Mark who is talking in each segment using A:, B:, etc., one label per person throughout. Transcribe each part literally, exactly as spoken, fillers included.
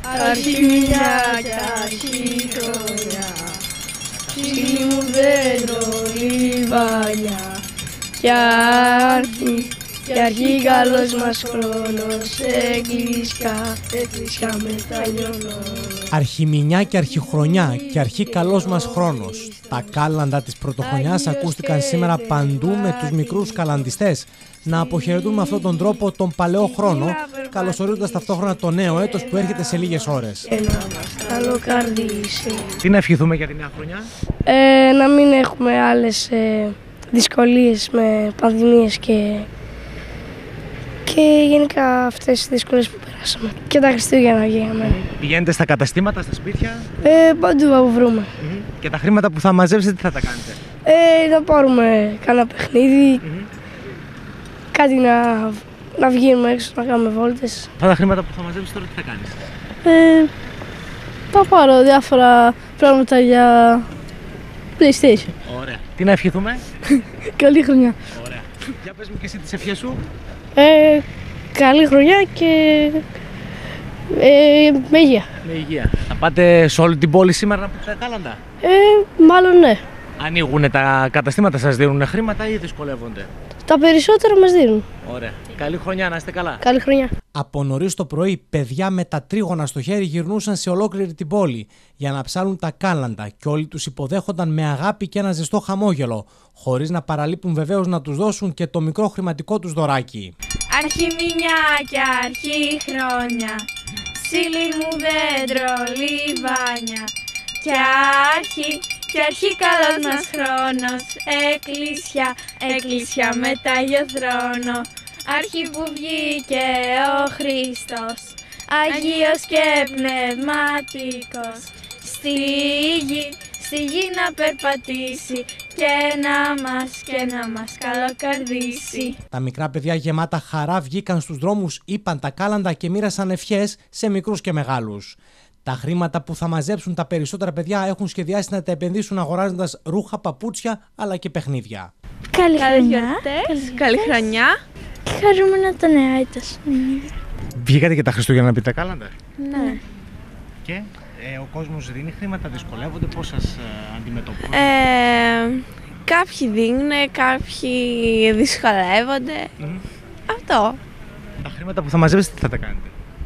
A: Αρχιμηνιά κι αρχιχρονιά, ψήλι μου δέντρο λιβάνια, κι αρχή, κι αρχή καλός μας χρόνος, εκκλησιά, εκκλησιά μετανιώνω.
B: Αρχιμηνιά και αρχιχρονιά και αρχή καλός μας χρόνος. Τα κάλαντα της πρωτοχρονιάς ακούστηκαν σήμερα παντού με τους μικρούς καλαντιστές να αποχαιρετούν με αυτόν τον τρόπο τον παλαιό χρόνο, καλωσορίζοντας ταυτόχρονα το νέο έτος που έρχεται σε λίγες ώρες. Τι να ευχηθούμε για τη νέα χρονιά?
A: Ε, να μην έχουμε άλλες ε, δυσκολίες με πανδημίες και, και γενικά αυτές τις δυσκολίες που περάσαμε. Και τα Χριστούγεννα για μένα.
B: Πηγαίνετε στα καταστήματα, στα σπίτια?
A: Ε, παντού που βρούμε.
B: Mm-hmm. Και τα χρήματα που θα μαζέψετε τι θα τα κάνετε?
A: Ε, θα πάρουμε κάνα παιχνίδι, mm-hmm. κάτι να, να βγαίνουμε έξω, να κάνουμε βόλτες.
B: Αυτά τα χρήματα που θα μαζέψεις τώρα τι θα κάνεις?
C: Ε, θα πάρω διάφορα πράγματα για PlayStation.
B: Ωραία. Τι να ευχηθούμε?
C: Καλή χρονιά.
B: Ωραία. Για πες μου και εσύ τις ευχές σου.
C: Ε, καλή χρονιά και ε, με υγεία.
B: Με υγεία. Θα πάτε σε όλη την πόλη σήμερα να πείτε τα κάλαντα?
C: Ε, μάλλον ναι.
B: Ανοίγουνε τα καταστήματα, σας δίνουν χρήματα ή δυσκολεύονται?
C: Τα περισσότερα μας δίνουν.
B: Ωραία. Καλή χρονιά, να είστε καλά.
C: Καλή χρονιά.
B: Από νωρίς το πρωί, παιδιά με τα τρίγωνα στο χέρι γυρνούσαν σε ολόκληρη την πόλη για να ψάλουν τα κάλαντα και όλοι τους υποδέχονταν με αγάπη και ένα ζεστό χαμόγελο, χωρίς να παραλείπουν βεβαίως να τους δώσουν και το μικρό χρηματικό τους δωράκι.
D: Αρχιμηνιά και αρχιχρόνια, ψήλι μου δέντρο λιβάνια, κι αρχή, κι αρχή καλός μας χρόνος, εκκλησιά, εκκλησιά με Άγιο θρόνο, αρχή που βγήκε ο Χριστός, Αγίος και πνευματικός, στη γη, στη γη να περπατήσει και να μας, και να μας καλοκαρδίσει.
B: Τα μικρά παιδιά γεμάτα χαρά βγήκαν στους δρόμους, είπαν τα κάλαντα και μοίρασαν ευχές σε μικρούς και μεγάλους. Τα χρήματα που θα μαζέψουν τα περισσότερα παιδιά έχουν σχεδιάσει να τα επενδύσουν αγοράζοντας ρούχα, παπούτσια αλλά και παιχνίδια.
E: Καλή χρονιά.
D: Καλή χρονιά.
E: Και χαρούμενα το νέο έτος.
B: Βγήκατε και τα Χριστούγεννα να πείτε τα κάλαντα?
E: Ναι.
B: Και ε, ο κόσμος δίνει χρήματα, δυσκολεύονται, πώς σας ε, αντιμετωπίζουν?
D: Ε, κάποιοι δίνουν, κάποιοι δυσκολεύονται. Mm. Αυτό.
B: Τα χρήματα που θα μαζέψετε τι θα τα κάνετε?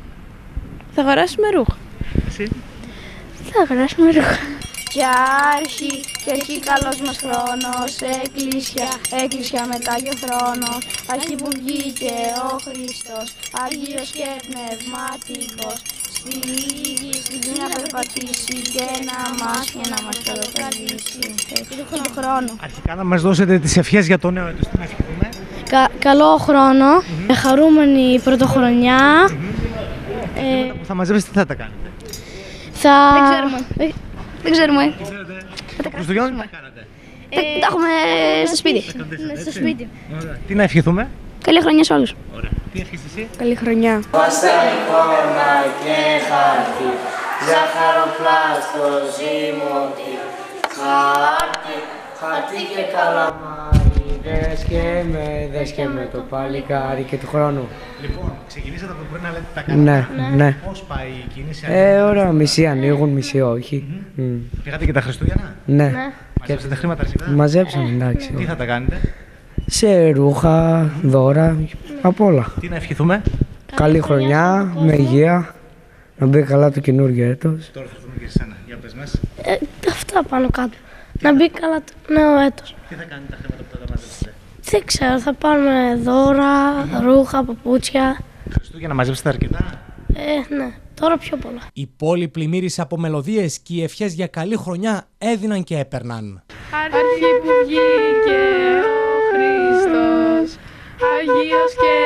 D: Θα αγοράσουμε ρούχα.
B: Εσύ?
E: Θα αγοράσουμε ρούχα.
A: Κι αρχή, κι αρχή καλός μας χρόνος, εκκλησιά, εκκλησιά με Άγιο θρόνο, αρχή που βγήκε ο Χριστός, Αγίος και πνευματικός, στη γη, στη γη να περπατήσει και να μας, και να μας καλοκαρδίσει. Και του χρόνου.
B: Αρχικά να μας δώσετε τις ευχές για το νέο έτος, τι να ευχηθούμε?
C: Κα, καλό χρόνο, mm-hmm. χαρούμενη πρωτοχρονιά.
B: Mm-hmm. Ε, τα που θα μαζέψετε τι θα τα κάνετε?
C: Θα...
E: Δεν ξέρουμε. Δεν ξέρουμε.
B: Τα Χριστούγεννα τι θα κάνετε?
E: Ε, τα έχουμε στο σπίτι.
C: Ναι, στο σπίτι.
B: Ωραία. Τι να ευχηθούμε?
E: Καλή χρονιά σε όλους.
B: Ωραία. Τι ευχείς εσύ?
D: Καλή χρονιά.
F: Βάστα εικόνα και χάρτη, ζάχαροπλάστο ζυμωτή, χάρτη, χάρτη και καλαμάρι, δες και με, δες και με το παλικάρι και του χρόνου.
B: Λοιπόν, ξεκινήσατε από το πρωί να λέτε τα κάλαντα.
F: Ναι, ναι.
B: Πώς πάει η κίνηση?
F: Ε, ωραία, μισή ανοίγουν, μισή όχι.
B: Mm-hmm. Mm. Πήγατε και τα Χριστούγεννα?
F: Ναι.
B: ναι. Μαζέψατε χρήματα αρχικά?
F: Μαζέψαμε, εντάξει.
B: Τι θα τα κάνετε?
F: Σε ρούχα, δώρα, απ' όλα.
B: Τι να ευχηθούμε?
F: Καλή χρονιά, με υγεία, να μπει καλά το καινούργιο έτος.
B: Τώρα θα δούμε και εσένα, για πες μας.
C: Ε, αυτά πάνω κάτω. Να μπει καλά το νέο έτος.
B: Τι θα κάνετε τα χρήματα που θα τα μαζέψετε?
C: Δεν ξέρω, θα πάρουμε δώρα, ρούχα, παπούτσια.
B: Χριστούγεννα μαζέψετε αρκετά?
C: Ε, ναι, τώρα πιο πολλά.
B: Η πόλη πλημμύρισε από μελωδίες και οι ευχές για καλή χρονιά έδιναν και έπαιρναν.
D: Αρχή που βγήκε ο Χριστός, Αγίος και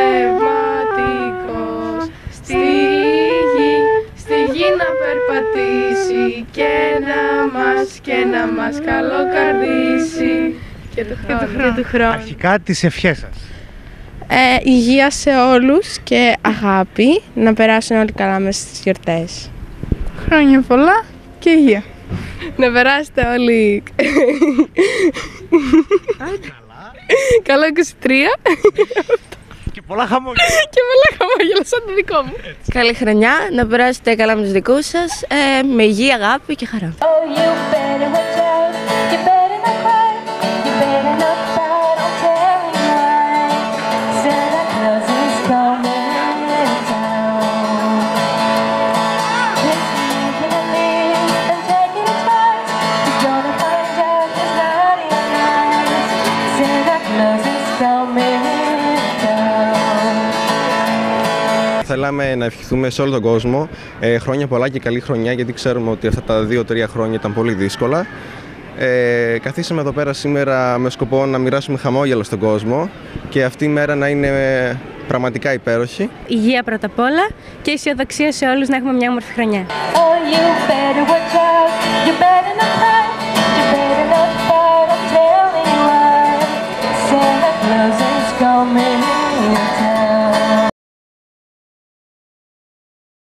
D: πνευματικός, στη γη, στη γη να περπατήσει και να μας, και να μας καλοκαρδίσει. Και του χρόνου. Και του χρόνου.
B: Αρχικά τις ευχές σας.
D: Ε, υγεία σε όλους και αγάπη, να περάσουν όλοι καλά μέσα στις γιορτές. Χρόνια πολλά και υγεία. Να περάσετε όλοι καλά. Καλό είκοσι τρία.
B: Και πολλά χαμόγελα.
D: Και πολλά χαμόγελα σαν το δικό μου. Καλή χρονιά, να περάσετε καλά με τους δικούς σας, ε, με υγεία, αγάπη και χαρά.
G: Θέλαμε να ευχηθούμε σε όλο τον κόσμο ε, χρόνια πολλά και καλή χρονιά, γιατί ξέρουμε ότι αυτά τα δύο-τρία χρόνια ήταν πολύ δύσκολα. Ε, καθίσαμε εδώ πέρα σήμερα με σκοπό να μοιράσουμε χαμόγελα στον κόσμο και αυτή η μέρα να είναι πραγματικά υπέροχη.
H: Υγεία πρώτα απ' όλα και αισιοδοξία σε όλους να έχουμε μια όμορφη χρονιά.
I: Oh, you better watch out, you better not